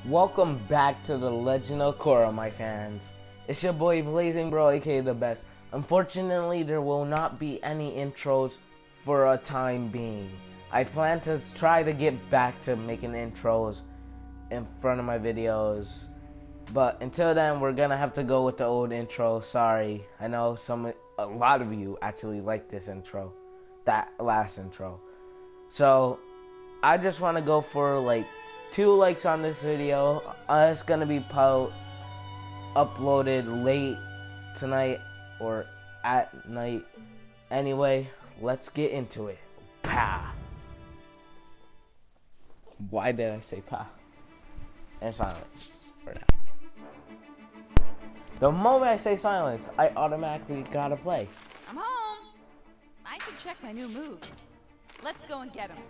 Welcome back to the Legend of Korra, my fans. It's your boy Blazing Bro, aka The Best. Unfortunately, there will not be any intros for a time being. I plan to try to get back to making intros in front of my videos, but until then, we're gonna have to go with the old intro. Sorry, I know a lot of you actually like this intro, that last intro. So I just want to go for like 2 likes on this video. It's gonna be uploaded late tonight or at night. Anyway, let's get into it. Pa. Why did I say pa? And silence for now. The moment I say silence, I automatically gotta play. I'm home. I should check my new moves. Let's go and get him.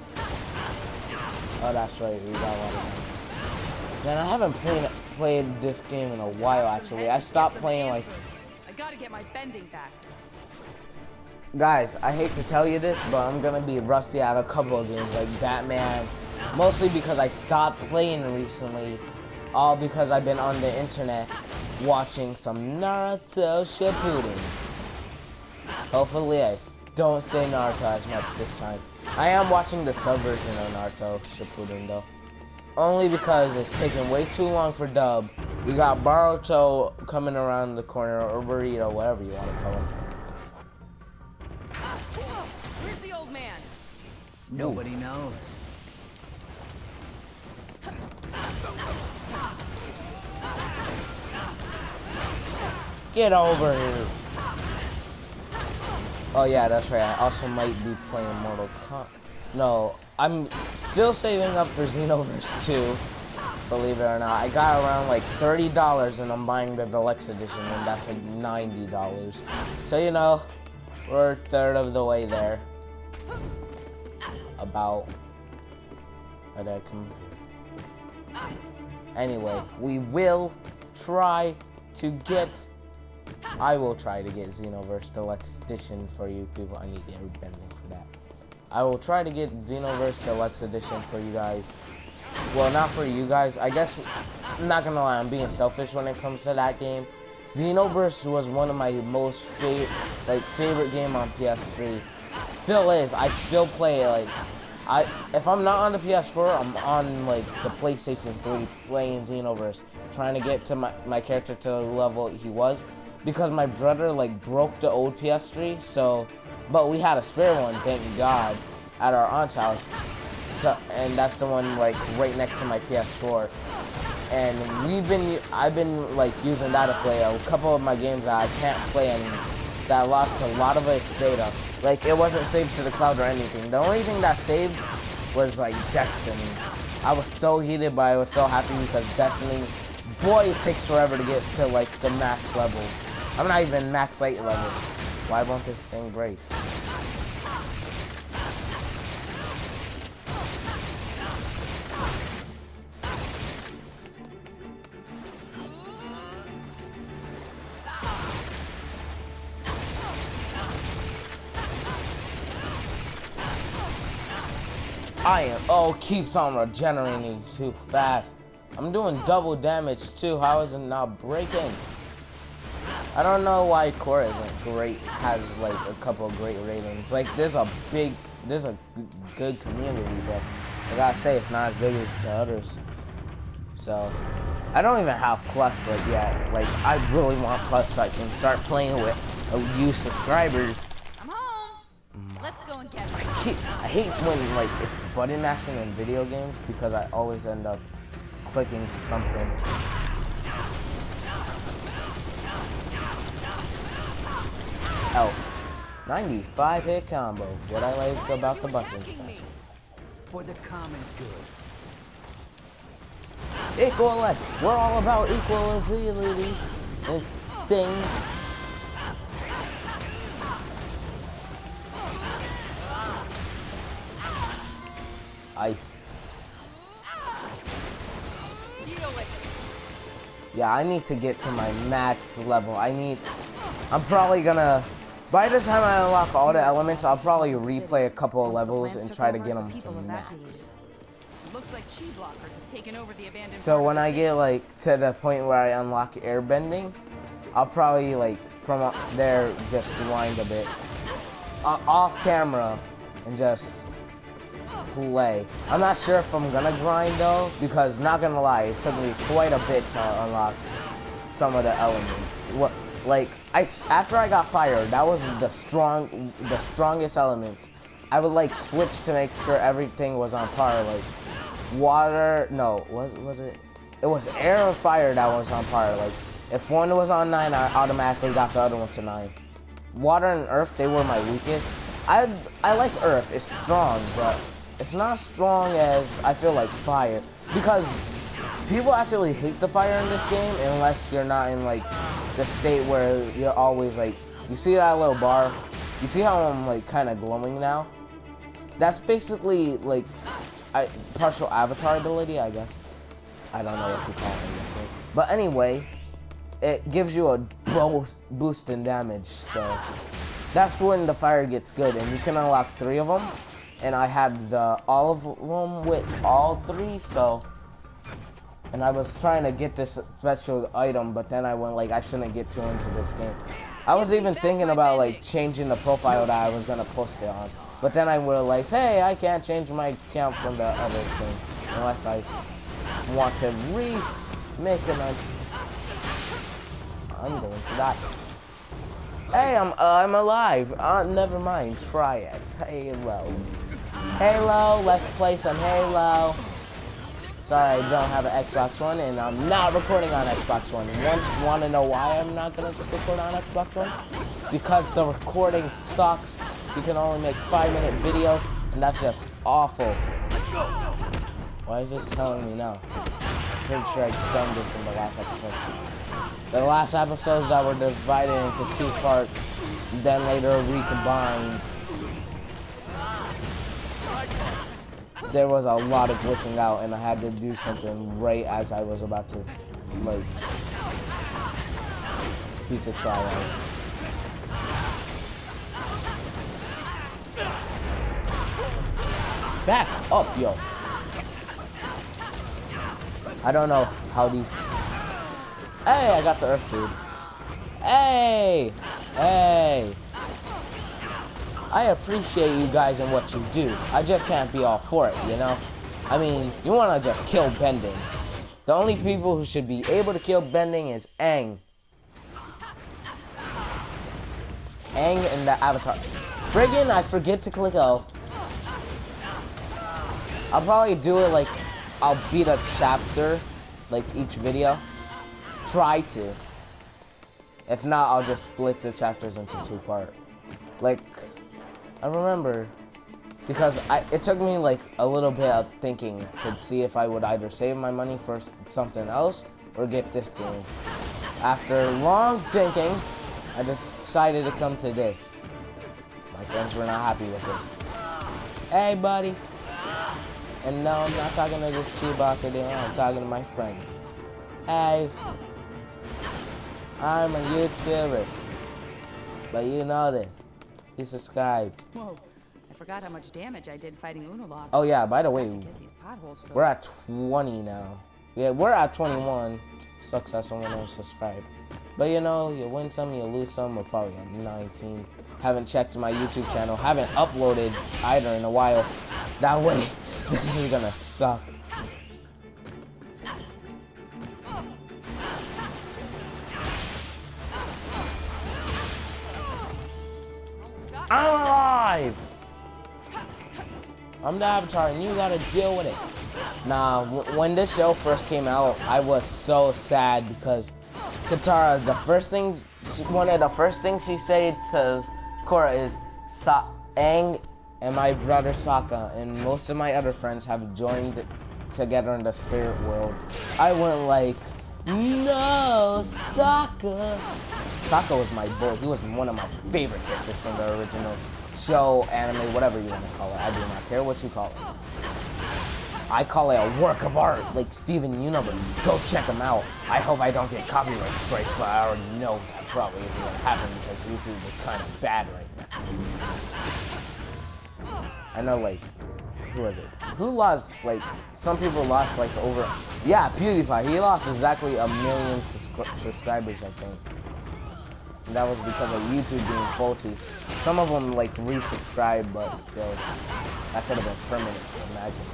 Oh, that's right, we got one of them. Man, I haven't played this game in a while, actually. I stopped playing like... I gotta get my bending back. Guys, I hate to tell you this, but I'm gonna be rusty at a couple of games like Batman. Mostly because I stopped playing recently. All because I've been on the internet watching some Naruto Shippuden. Hopefully I don't say Naruto as much this time. I am watching the sub version of Naruto Shippuden though. Only because it's taking way too long for dub. We got Boruto coming around the corner, or Burrito, whatever you want to call him. Where's the old man? Nobody knows. Get over here. Oh yeah, that's right. I also might be playing Mortal Kombat. No, I'm still saving up for Xenoverse 2. Believe it or not, I got around like $30 and I'm buying the deluxe edition, and that's like $90. So you know, we're a third of the way there. About. How did I come? Anyway, we will try to get. I will try to get Xenoverse Deluxe Edition for you people. I need airbending for that. I will try to get Xenoverse Deluxe Edition for you guys. Well, not for you guys. I guess, I'm not gonna lie, I'm being selfish when it comes to that game. Xenoverse was one of my most favorite game on PS3. Still is. I still play it, like, if I'm not on the PS4, I'm on like the PlayStation 3 playing Xenoverse, trying to get to my character to the level he was. Because my brother like broke the old PS3, so, but we had a spare one, thank God, at our aunt's house. So, and that's the one like right next to my PS4. And I've been like using that to play a couple of my games that I can't play anymore. That lost a lot of its data. Like it wasn't saved to the cloud or anything. The only thing that saved was like Destiny. I was so heated, but I was so happy because Destiny, boy, it takes forever to get to like the max level. I'm not even max light level. Why won't this thing break? Keeps on regenerating too fast. I'm doing double damage too. How is it not breaking? I don't know why Korra isn't great, has like a couple of great ratings. Like there's a good community, but I gotta say it's not as big as the others. So I don't even have Plus like yet. Like I really want Plus so I can start playing with a few subscribers. I'm home. Let's go and get him. I hate when like it's button mashing in video games because I always end up clicking something. Else. 95 hit combo. What I like about the busing. For the common good. Equalist. We're all about equality and things. Ice. Yeah, I need to get to my max level. I'm probably gonna, by the time I unlock all the elements, I'll probably replay a couple of levels and try to get them to max. Looks like chi blockers have taken over the abandoned. So when I get like to the point where I unlock airbending, I'll probably like from there just grind a bit off camera and just play. I'm not sure if I'm gonna grind though, because not gonna lie, it took me quite a bit to unlock some of the elements. After I got fire, that was the strongest elements. I would like switch to make sure everything was on par. Like water, no, was it? It was air or fire that was on par. Like if one was on 9, I automatically got the other one to 9. Water and earth, they were my weakest. I like earth, it's strong, but it's not strong as I feel like fire, because people actually hate the fire in this game unless you're not in like the state where you're always like, you see that little bar? You see how I'm like kind of glowing now? That's basically like partial avatar ability, I guess. I don't know what you call it in this game. But anyway, it gives you a boost in damage, so that's when the fire gets good, and you can unlock 3 of them. And I had all of them with all 3, so. And I was trying to get this special item, but then I went like, I shouldn't get too into this game. I was even thinking about like changing the profile that I was gonna post it on, but then I realized, hey, I can't change my account from the other thing unless I want to remake it. I'm going to die. Hey, I'm alive. Never mind. Try it. Halo. Halo. Let's play some Halo. Sorry, I don't have an Xbox One, and I'm not recording on Xbox One. Want to know why I'm not gonna record on Xbox One? Because the recording sucks. You can only make 5-minute videos, and that's just awful. Let's go. Why is this telling me no? I'm pretty sure I've done this in the last episode. The last episodes that were divided into 2 parts, then later recombined. There was a lot of glitching out, and I had to do something right as I was about to, like, beat the tryouts. Back up, yo. I don't know how these. Hey, I got the earth dude. Hey, hey. I appreciate you guys and what you do. I just can't be all for it, you know? I mean, you want to just kill Bending. The only people who should be able to kill Bending is Aang. Aang and the Avatar. Friggin', I forget to click O. I'll probably do it like, I'll beat a chapter, like each video. Try to. If not, I'll just split the chapters into 2 parts. Like, I remember, because it took me like a little bit of thinking to see if I would either save my money for something else or get this game. After long thinking, I just decided to come to this. My friends were not happy with this. Hey, buddy. And no, I'm not talking to this Shibaka dude, I'm talking to my friends. Hey. I'm a YouTuber. But you know this. You subscribed. Whoa. I forgot how much damage I did fighting Unalaq. Oh yeah, by the way, We're we're at 20 now. Yeah, we're at 21. Sucks that someone else subscribed. But you know, you win some, you lose some. We're probably at 19. Haven't checked my YouTube channel. Haven't uploaded either in a while. That way, this is gonna suck. I'm alive! I'm the Avatar and you gotta deal with it. Nah, when this show first came out, I was so sad because Katara, one of the first things she said to Korra is, Aang and my brother Sokka and most of my other friends have joined together in the spirit world. I went like, no, Sokka! Sokka was my boy. He was one of my favorite characters from the original show, anime, whatever you want to call it. I do not care what you call it. I call it a work of art, like Steven Universe. Go check him out. I hope I don't get copyright strikes, but I already know that probably isn't going to happen because YouTube is kind of bad right now. I know, like, who was it? Who lost, like, some people lost, like, over, yeah, PewDiePie. He lost exactly 1,000,000 subscribers, I think. And that was because of YouTube being faulty. Some of them, like, resubscribed, but still, that could have been permanent, imagine.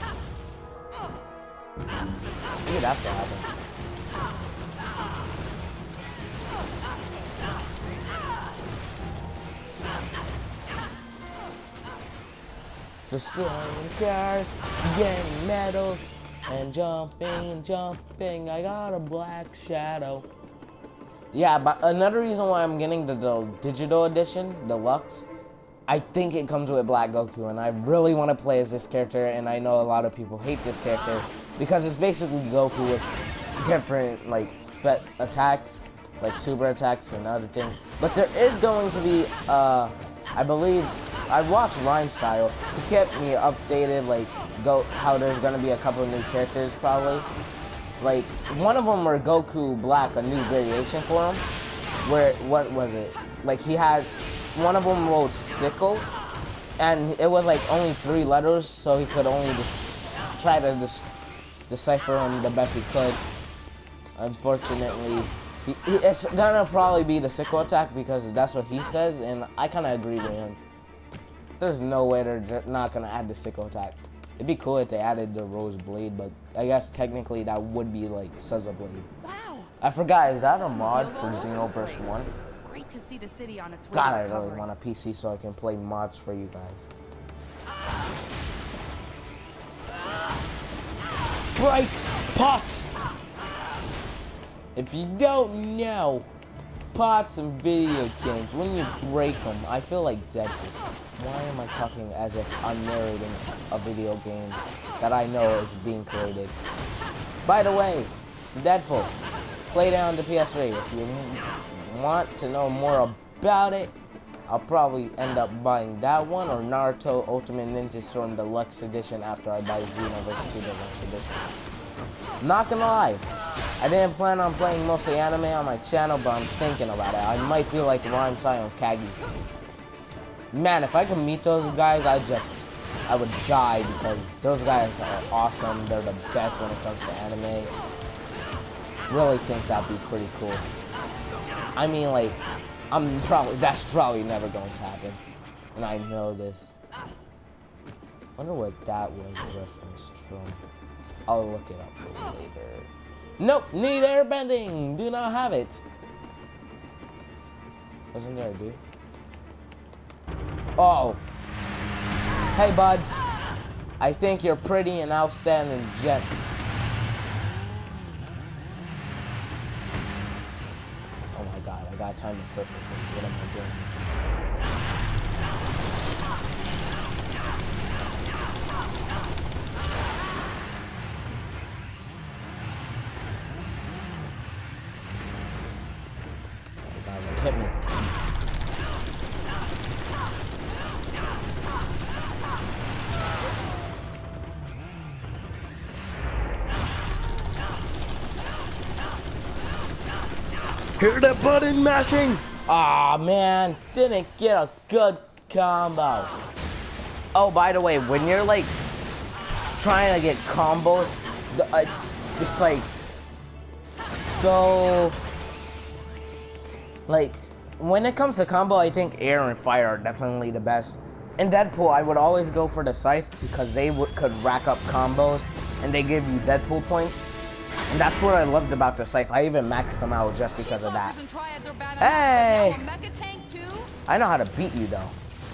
Maybe that's what happened. Destroying cars, getting medals, and jumping. I got a black shadow. Yeah, but another reason why I'm getting the digital edition, deluxe, I think it comes with Black Goku, and I really want to play as this character, and I know a lot of people hate this character, because it's basically Goku with different, like, attacks, like super attacks and other things. But there is going to be, I believe, I watched Rhymestyle. He kept me updated, like, how there's gonna be a couple of new characters, probably. Like, one of them were Goku Black, a new variation for him. Where, what was it? Like, he had, one of them wrote Sickle, and it was, like, only 3 letters, so he could only just try to decipher them the best he could. Unfortunately, it's gonna probably be the Sickle attack, because that's what he says, and I kind of agree with him. There's no way they're not gonna add the Sickle attack. It'd be cool if they added the Rose Blade, but I guess technically that would be like Scissor Blade. Wow. I forgot, is that a mod for Xenoverse 1? Great to see the city on its way God, to I really recovery. want a PC so I can play mods for you guys. Break pots! If you don't know, pots in video games, when you break them, I feel like Deadpool. Why am I talking as if I'm narrating a video game that I know is being created? By the way, Deadpool, play down the PS3. If you want to know more about it, I'll probably end up buying that one or Naruto Ultimate Ninja Storm Deluxe Edition after I buy Xenoverse 2 Deluxe Edition. Not gonna lie, I didn't plan on playing mostly anime on my channel, but I'm thinking about it. I might be like Rhymestyle and Kagi. Man, if I could meet those guys, I would die, because those guys are awesome. They're the best when it comes to anime. Really think that'd be pretty cool. I mean, like, that's probably never going to happen, and I know this. Wonder what that was a reference from. I'll look it up later. Nope, need airbending. Do not have it. Wasn't there a dude? Oh. Hey, buds. I think you're pretty and outstanding gents. Oh my god, I got timed perfectly. What am I doing? Hit me. Hear that button mashing? Aw, man, didn't get a good combo. Oh, by the way, when you're like trying to get combos, it's like so. Like, when it comes to combo, I think air and fire are definitely the best. In Deadpool, I would always go for the Scythe because they could rack up combos and they give you Deadpool points. And that's what I loved about the Scythe. I even maxed them out just because of that. Hey! I know how to beat you, though.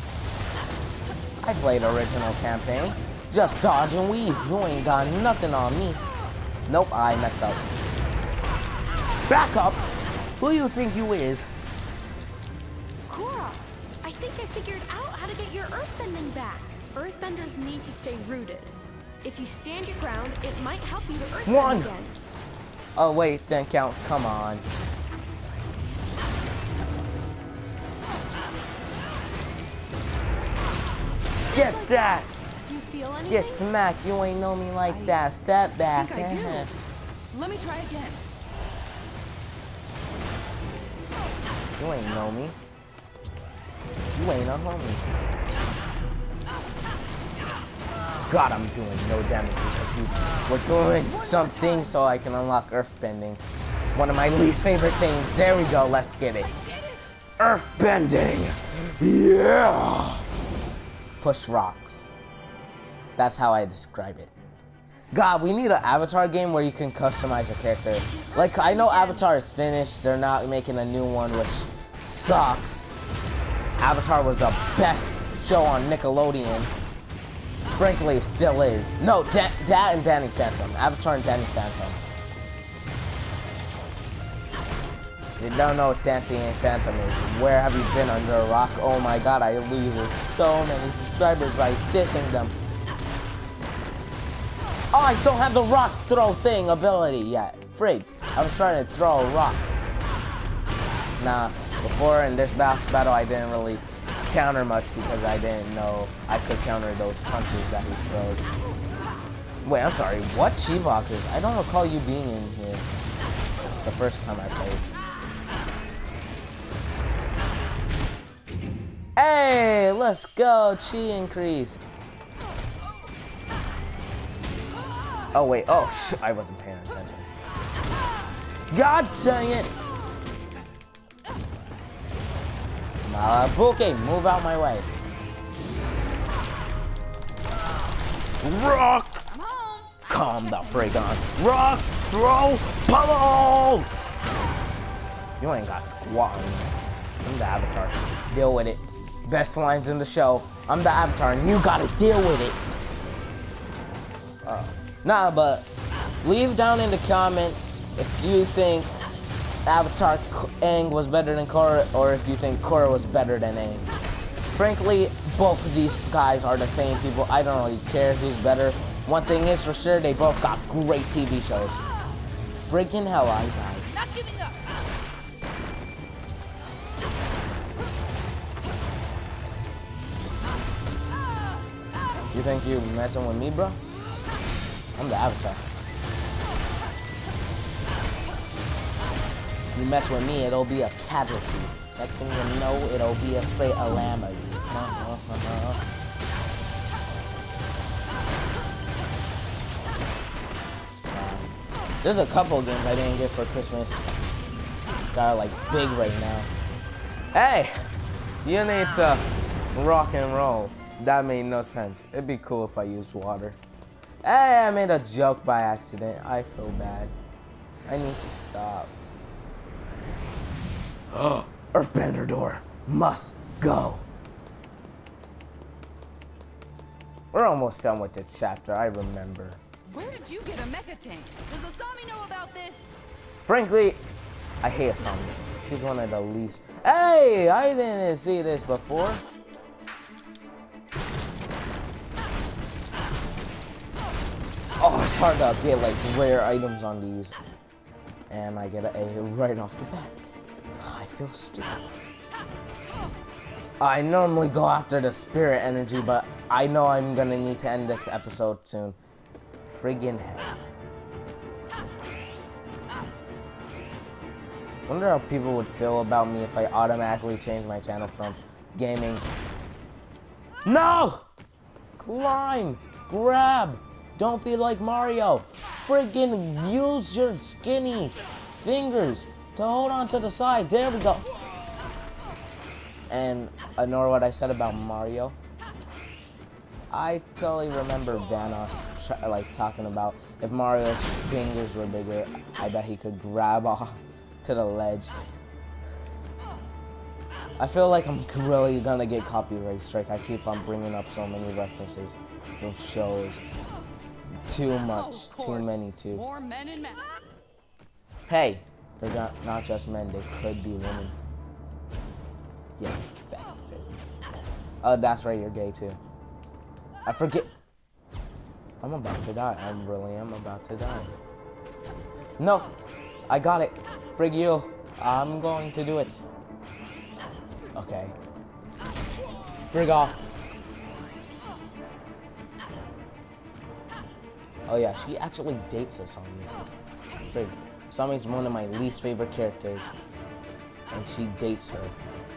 I played original campaign. Just dodge and weave. You ain't got nothing on me. Nope, I messed up. Back up! Who you think you is? Korra, I think I figured out how to get your earthbending back. Earthbenders need to stay rooted. If you stand your ground, it might help you to earthbend again. Oh wait, then count. Come on. Get like that! Do you feel anything? Get smacked. You ain't know me like that. Step back. I think I do. Let me try again. You ain't know me. You ain't a homie. God, I'm doing no damage because we're doing something so I can unlock earthbending. One of my least favorite things. There we go. Let's get it. Earthbending. Yeah. Push rocks. That's how I describe it. God, we need an Avatar game where you can customize a character. Like, I know Avatar is finished. They're not making a new one, which sucks. Avatar was the best show on Nickelodeon. Frankly, it still is. No, that and Danny Phantom. Avatar and Danny Phantom. If you don't know what Danny Phantom is, where have you been under a rock? Oh my god, I lose so many subscribers by dissing them. Oh, I don't have the rock throw thing ability yet. Frig, I was trying to throw a rock. Nah, before in this boss battle, I didn't really counter much because I didn't know I could counter those punches that he throws. Wait, I'm sorry, what? Chi-Boxers? I don't recall you being in here the first time I played. Hey, let's go, Chi increase. Oh wait, oh shit, I wasn't paying attention. God dang it! Malabuke, move out my way. Rock! Calm the frig on. Rock, throw, pummel! You ain't got squat. I'm the Avatar. Deal with it. Best lines in the show. I'm the Avatar and you gotta deal with it. Nah, but leave down in the comments if you think Avatar Aang was better than Korra, or if you think Korra was better than Aang. Frankly, both of these guys are the same people. I don't really care who's better. One thing is for sure, they both got great TV shows. Freaking hell, I died. Not giving up. You think you messing with me, bro? I'm the Avatar. You mess with me, it'll be a casualty. Next thing you know, it'll be a straight calamity. There's a couple games I didn't get for Christmas that are like big right now. Hey, you need to rock and roll. That made no sense. It'd be cool if I used water. Hey, I made a joke by accident. I feel bad. I need to stop. Earthbender door must go. We're almost done with this chapter, I remember. Where did you get a mecha tank? Does Asami know about this? Frankly, I hate Asami. She's one of the least. Hey, I didn't see this before. Oh, it's hard to get like rare items on these. And I get an A right off the bat. I feel stupid. I normally go after the spirit energy, but I know I'm gonna need to end this episode soon. Friggin' hell. Wonder how people would feel about me if I automatically changed my channel from gaming. No! Climb! Grab! Don't be like Mario. Friggin' use your skinny fingers to hold on to the side. There we go. And ignore what I said about Mario. I totally remember Vanos like talking about if Mario's fingers were bigger, I bet he could grab off to the ledge. I feel like I'm really gonna get copyright strike. I keep on bringing up so many references from shows. Too much, too many too. More men and men. Hey, they're not just men, they could be women. Yes, sexist. Oh, that's right, you're gay too. I forget. I'm about to die. I really am about to die. No, I got it. Frig you. I'm going to do it. Okay. Frig off. Oh yeah, she actually dates Asami. Frig. Asami's one of my least favorite characters. And she dates her.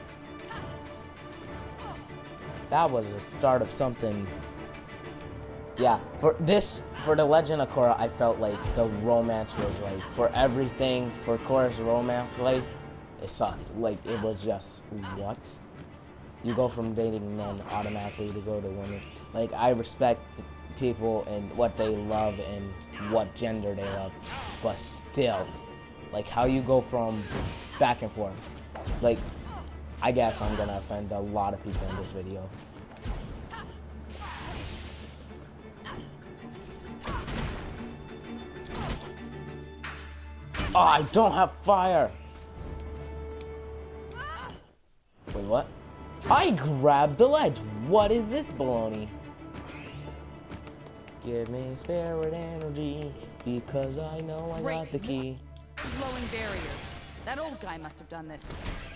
That was the start of something Yeah, for the Legend of Korra, I felt like the romance was like, for everything, for Korra's romance life, it sucked. Like, it was just, what? You go from dating men automatically to go to women. Like, I respect people and what they love and what gender they love, but still, like, how you go from back and forth. Like, I guess I'm gonna offend a lot of people in this video. Oh, I don't have fire! Wait, what? I grabbed the ledge! What is this baloney? Give me spirit energy, because I know I got the key. Glowing barriers. That old guy must have done this.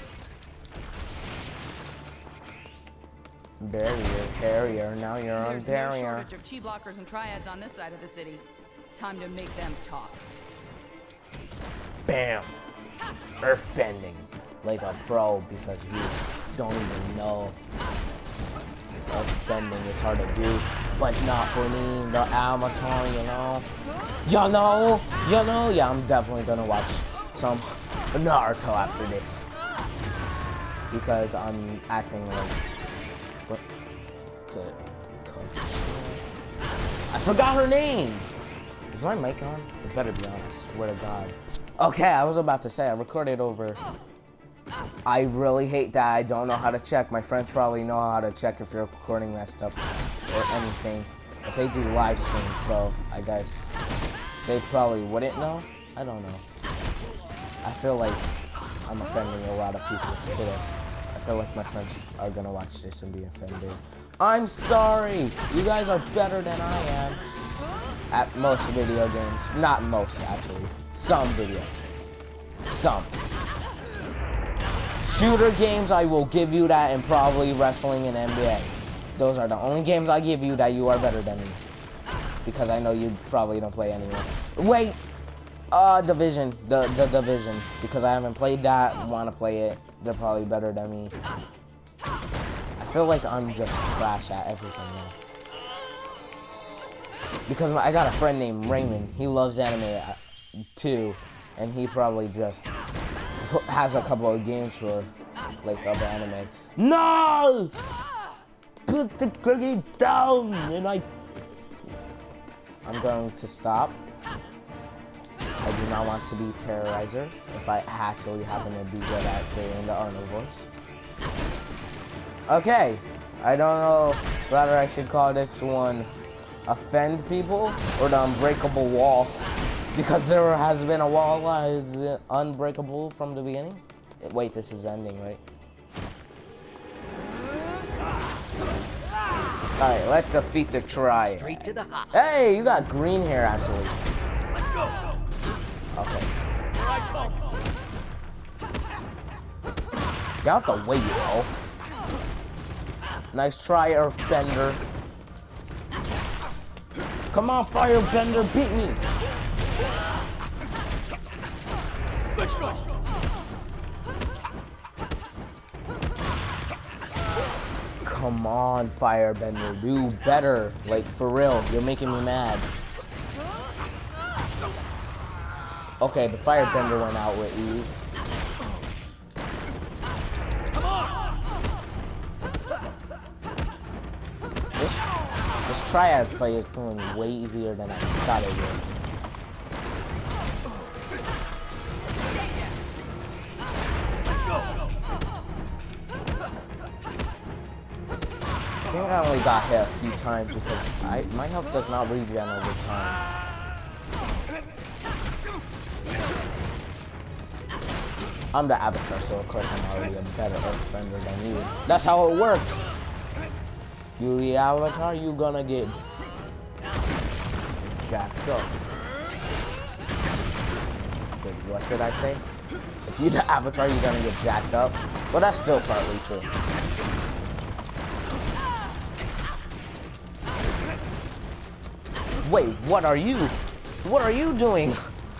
Barrier, now you're on There's no barrier. shortage of chi blockers and triads on this side of the city. Time to make them talk. Bam! Earthbending. Like a pro, because you don't even know. Earthbending is hard to do, but not for me, the amateur, you know? You know? Yeah, I'm definitely gonna watch some Naruto after this. Because I'm acting like... What? I forgot her name! Is my mic on? It better be on, I swear to God. Okay, I was about to say, I recorded over. I really hate that I don't know how to check. My friends probably know how to check if you're recording that stuff or anything. But they do live streams, so I guess they probably wouldn't know. I don't know. I feel like I'm offending a lot of people today. I feel like my friends are gonna watch this and be offended. I'm sorry! You guys are better than I am. At most video games. Not most, actually. Some video games. Some. Shooter games, I will give you that, and probably wrestling and NBA. Those are the only games I give you that you are better than me. Because I know you probably don't play anymore. Wait! Division. The Division. Because I haven't played that, want to play it. They're probably better than me. I feel like I'm just trash at everything now. Because I got a friend named Raymond. He loves anime too, and he probably just has a couple of games for like other anime. No! Put the cookie down, and I'm going to stop. I do not want to be Terrorizer if I actually happen to be good at doing the Arnold voice. Okay, I don't know whether I should call this one offend people or the unbreakable wall, because there has been a wall that is unbreakable from the beginning. Wait, this is ending, right? Alright, let's defeat the triad. Straight to the hospital. Hey, you got green hair actually. Let's go. Okay. Get out the way, you elf. Nice try, Earthbender. Come on, Firebender, beat me! Let's go. Come on, Firebender, do better. Like, for real, you're making me mad. Okay, the Firebender went out with ease. This triad fight is going way easier than I thought it would. I think I only got hit a few times because my health does not regen over time. I'm the Avatar, so of course I'm already a better Earthbender than you. That's how it works! You the Avatar, you gonna get jacked up. Wait, what did I say? If you the Avatar, you're gonna get jacked up. Well, that's still partly true. Wait, what are you? What are you doing?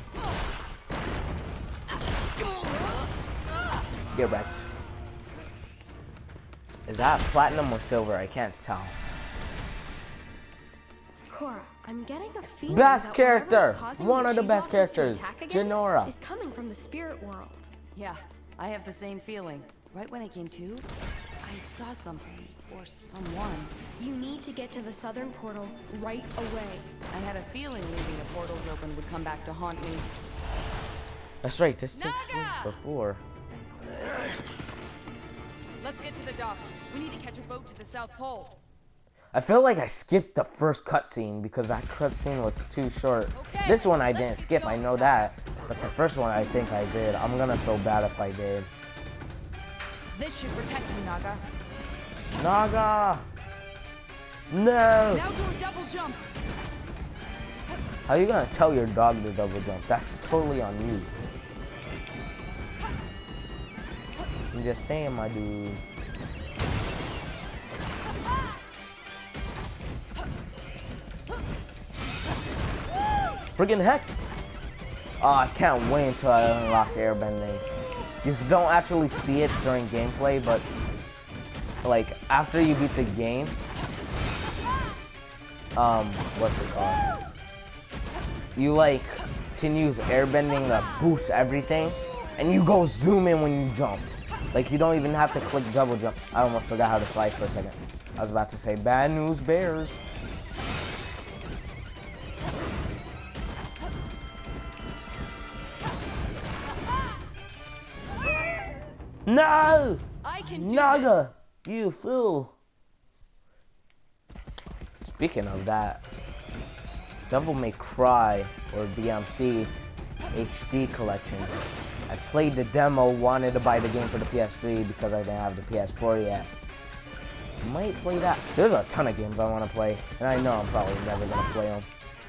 Get wrecked. Is that platinum or silver? I can't tell. Cora, I'm getting a feeling Best that character! whatever's causing One of the Chi best Walkers to characters, attack again Jinora. is coming from the spirit world. Yeah, I have the same feeling. Right when I came to, I saw something or someone. You need to get to the southern portal right away. I had a feeling leaving the portals open would come back to haunt me. That's right, this takes Naga! place before. Let's get to the docks. We need to catch a boat to the South Pole. I feel like I skipped the first cutscene because that cutscene was too short. Okay, This one I let's didn't get skip, I going, know Naga. that. But the first one I think I did. I'm gonna feel bad if I did. This should protect you, Naga. Naga! No! Now do a double jump. How you gonna tell your dog to double jump? That's totally on you. I'm just saying, my dude. Friggin' heck! Oh, I can't wait until I unlock airbending. You don't actually see it during gameplay, but like after you beat the game, what's it called? You like can use airbending to boost everything, and you go zoom in when you jump. Like you don't even have to click double jump. I almost forgot how to slide for a second. I was about to say bad news bears. No! I can do Naga! this. You fool! Speaking of that, Devil May Cry or DMC HD collection. I played the demo, wanted to buy the game for the PS3 because I didn't have the PS4 yet. Might play that. There's a ton of games I want to play, and I know I'm probably never gonna play them.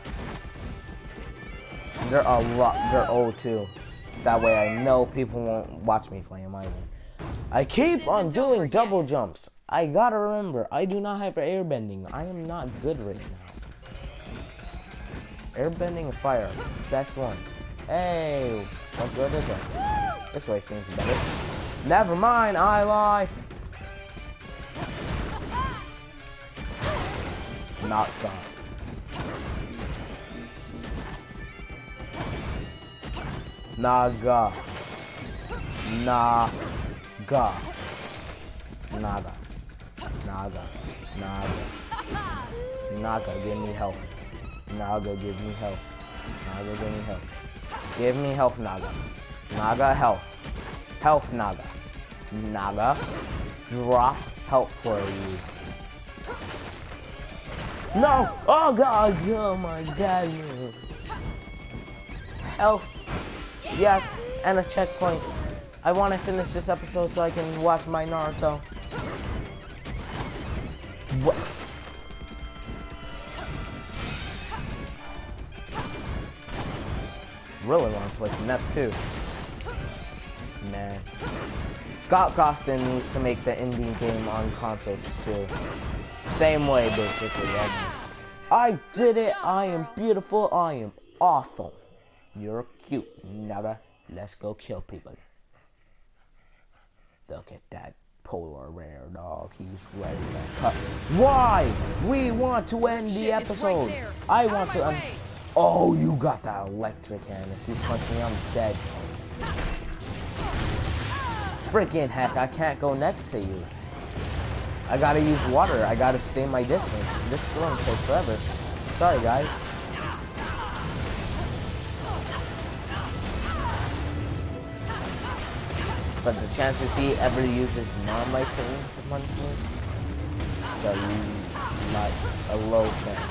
They're old too. That way I know people won't watch me play them either. I keep on doing double jumps. I gotta remember, I do not have airbending. I am not good right now. Airbending and fire, best ones. Hey, let's go this way. This way seems better. Never mind, I lie. Not gone. Naga. Naga. Naga. Naga. Naga. Naga, give me help. Naga, give me help. Naga, give me help. Give me help, Naga. Naga, help. Health, Naga. Naga, drop help for you. No! Oh god! Oh my goodness. Health. Yes, and a checkpoint. I want to finish this episode so I can watch my Naruto. What? Really want to play F2. Man. Scott Cawthon needs to make the indie game on consoles too. Same way, basically. I did it. I am beautiful. I am awesome. You're cute. Naga. Let's go kill people. Look at that polar bear dog. He's ready to cut. Why? We want to end the episode. I want to end. Oh, you got that electric hand. If you punch me, I'm dead. Freaking heck, I can't go next to you. I gotta use water. I gotta stay my distance. This is gonna take forever. Sorry, guys. But the chances he ever uses non-life thing to punch me, so not a low chance.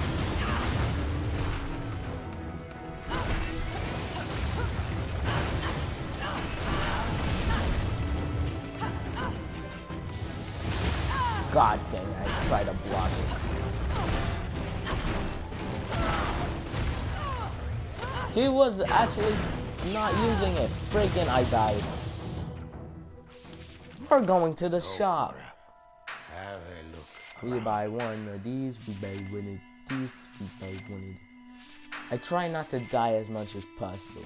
God dang it, I tried to block it. He was actually not using it. Freaking I died. We're going to the shop. Have a look. We buy one of these, we buy one of these, we buy one of these. I try not to die as much as possible.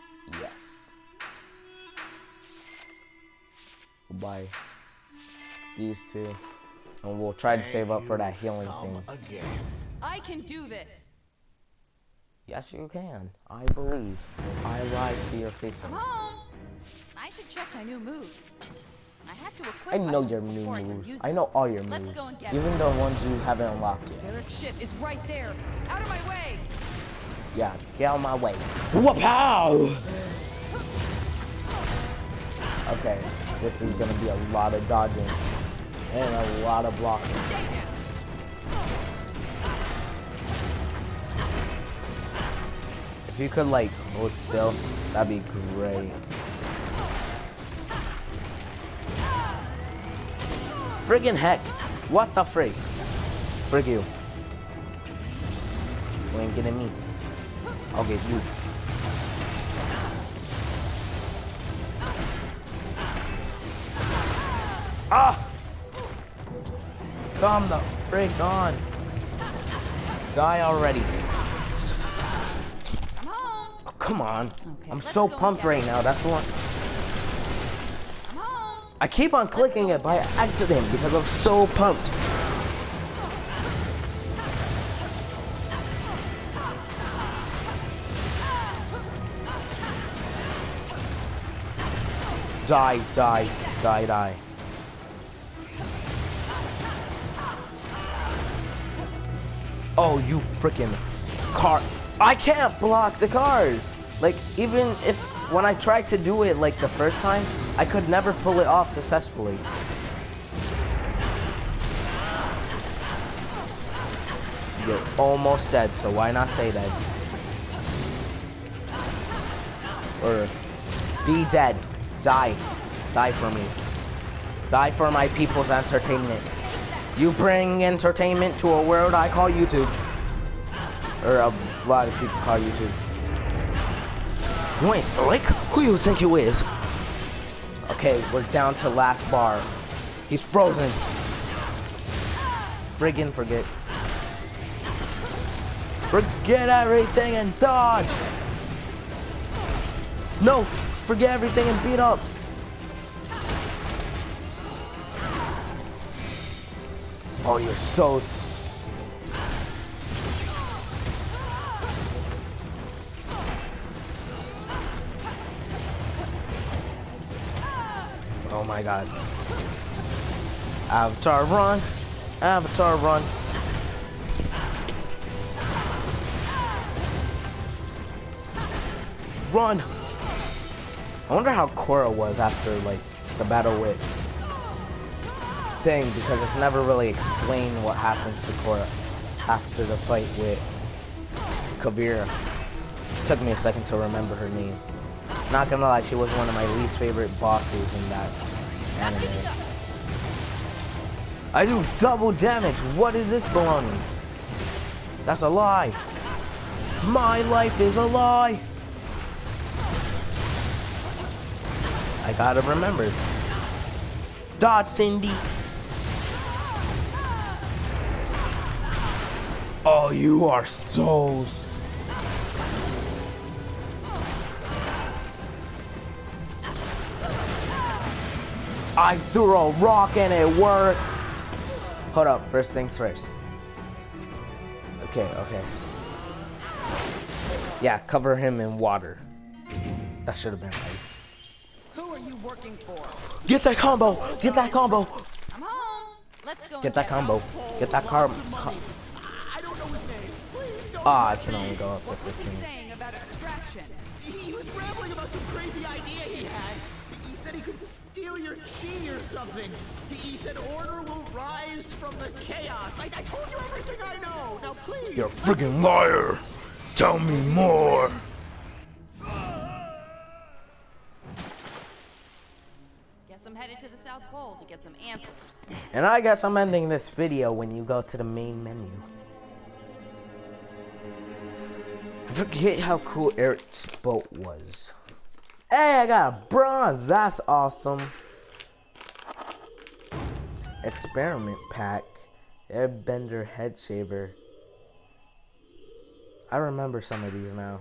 Yes. We'll buy these two. And we'll try to save up for that healing thing. Again. I can do this. Yes, you can. I believe. I lied to your face. Come home. I should check my new moves. I have to equip I know items your new before I can moves. use I them. know all your Let's moves. go and get Even the ones you haven't unlocked yet. Derek's ship is right there. Out of my way. Yeah, get out of my way. Whoop-pow! Okay, this is gonna be a lot of dodging and a lot of blocking. Stay down. If you could like hold still, that'd be great. Friggin' heck! What the frig? Frig you. You ain't getting me. I'll get you. Ah! Come the frig on. Die already. Come home. Oh, come on. Okay, I'm let's so go and pumped get right now. That's one. Come home. I keep on clicking it by accident because I'm so pumped. Die, die, die, die. Oh, you freaking car. I can't block the cars. Like, even if, when I tried to do it like the first time, I could never pull it off successfully. You're almost dead, so why not say that? Or, be dead. Die. Die for me. Die for my people's entertainment. You bring entertainment to a world I call YouTube. Or a lot of people call YouTube. You ain't slick? Who you think you is? Okay, we're down to last bar. He's frozen. Friggin' forget. Forget everything and dodge! No! Forget everything and beat up! Oh, you're so... Oh my god. Avatar run! Avatar run! Run! I wonder how Korra was after, like, the battle with Thing, because it's never really explained what happens to Korra after the fight with Kavira. It took me a second to remember her name. Not gonna lie, she was one of my least favorite bosses in that anime. I do double damage! What is this baloney? That's a lie! My life is a lie! I gotta remember. Dodge, Cindy. Oh, you are so... I threw a rock and it worked. Hold up, first things first. Okay, okay. Yeah, cover him in water. That should have been right. Who are you working for? Get that combo! Get that combo! Come home. Let's go. Get that combo. Get that car. I don't know his name. Please don't. Ah, I can only go up to What was he 15. saying about extraction? He was rambling about some crazy idea he had. He said he could steal your chi or something. He said order will rise from the chaos. I told you everything I know. Now please. You're a freaking liar! Tell me more! Guess I'm headed to the South Pole to get some answers. And I guess I'm ending this video when you go to the main menu. I forget how cool Eric's boat was. Hey, I got a bronze! That's awesome! Experiment pack. Airbender head shaver. I remember some of these now.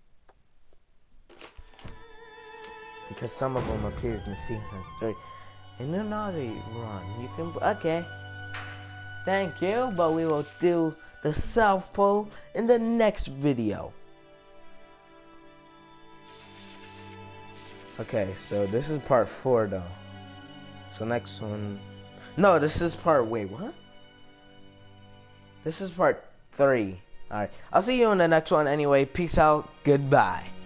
Because some of them appeared in season 3. In another run, you can. Okay. Thank you, but we will do the South Pole in the next video. Okay, so this is part 4 though. So next one. No, this is part. Wait, what? This is part 3. Alright, I'll see you in the next one anyway. Peace out. Goodbye.